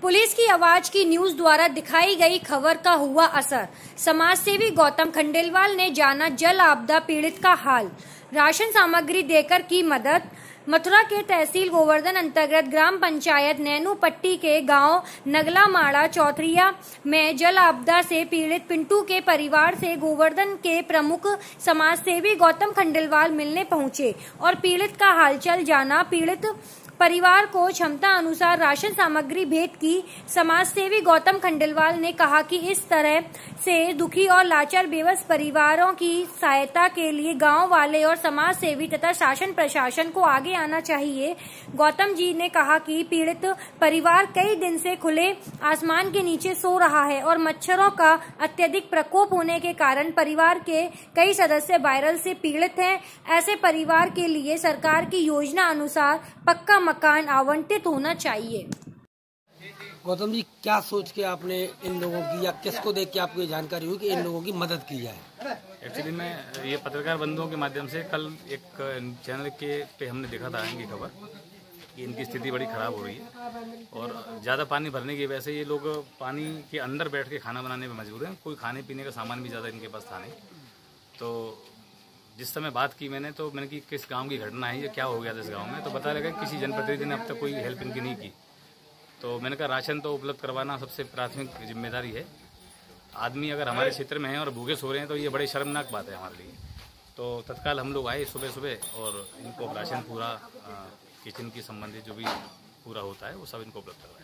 Police की आवाज की न्यूज द्वारा दिखाई गई खबर का हुआ असर। समाजसेवी गौतम खंडेलवाल ने जाना जल आपदा पीड़ित का हाल, राशन सामग्री देकर की मदद। मथुरा के तहसील गोवर्धन अंतर्गत ग्राम पंचायत नैनू पट्टी के गांव नगलामाड़ा चौथरिया में जल आपदा से पीड़ित पिंटू के परिवार से गोवर्धन के प्रमुख समाजसेवी गौतम खंडेलवाल मिलने पहुंचे और पीड़ित का हालचाल जाना। पीड़ित परिवार को क्षमता अनुसार राशन सामग्री भेंट की। समाजसेवी गौतम खंडेलवाल ने कहा कि इस तरह से दुखी और लाचार बेबस परिवारों की सहायता के लिए गांव वाले और समाज सेवी तथा शासन प्रशासन को आगे आना चाहिए। गौतम जी ने कहा कि पीड़ित परिवार कई दिन से खुले आसमान के नीचे सो रहा है और मच्छरों का अत्यधिक प्रकोप होने के कारण परिवार के कई सदस्य वायरल से पीड़ित हैं। ऐसे परिवार के लिए सरकार की योजना अनुसार पक्का मकान आवंटित होना चाहिए। गौतम जी, क्या सोच के आपने इन लोगों की या किसको देख के आपको ये जानकारी हुई कि इन लोगों की मदद की जाए? एक्चुअली मैं ये पत्रकार बंधुओं के माध्यम से कल एक चैनल के पे हमने देखा था इनकी खबर कि इनकी स्थिति बड़ी खराब हो रही है और ज़्यादा पानी भरने की वजह से ये लोग पानी के अंदर बैठ के खाना बनाने में मजबूर हैं। कोई खाने पीने का सामान भी ज़्यादा इनके पास था नहीं। तो जिस समय बात की मैंने कि किस गांव की घटना है, ये क्या हो गया था इस गांव में, तो पता लगा किसी जनप्रतिनिधि ने अब तक कोई हेल्प इनकी नहीं की। तो मैंने कहा राशन तो उपलब्ध करवाना सबसे प्राथमिक जिम्मेदारी है। आदमी अगर हमारे क्षेत्र में है और भूखे सो रहे हैं तो ये बड़ी शर्मनाक बात है हमारे लिए। तो तत्काल हम लोग आए सुबह सुबह और इनको राशन पूरा किचन की संबंधित जो भी पूरा होता है वो सब इनको उपलब्ध करवाया।